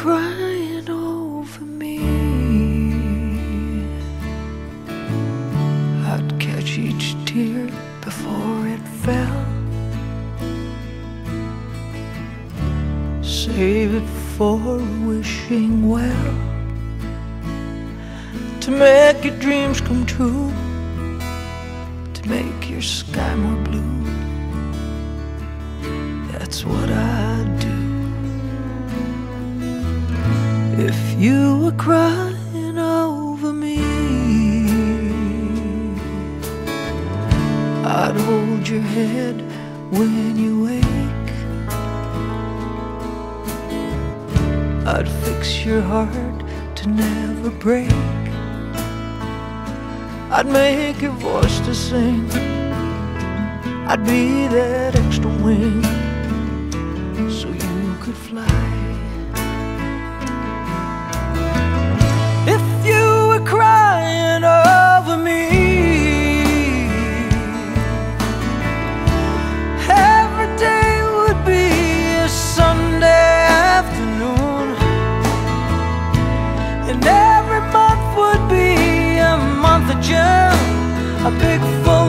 crying over me, I'd catch each tear before it fell, save it for wishing well, to make your dreams come true, to make your sky more blue. That's what I'd do. If you were crying over me, I'd hold your head when you wake, I'd fix your heart to never break, I'd make your voice to sing, I'd be that extra wing so you could fly. If you were crying over me, every day would be a Sunday afternoon, and every month would be a month of June, a big full